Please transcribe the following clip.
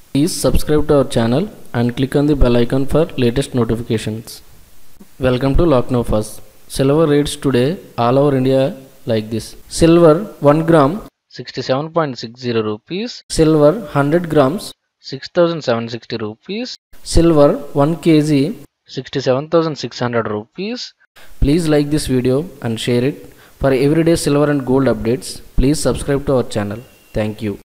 Please subscribe to our channel and click on the bell icon for latest notifications. Welcome to Lucknow First. Silver rates today all over India like this. Silver 1 gram 67.60 rupees. Silver 100 grams 6,760 rupees. Silver 1 kg 67,600 rupees. Please like this video and share it. For everyday silver and gold updates, please subscribe to our channel. Thank you.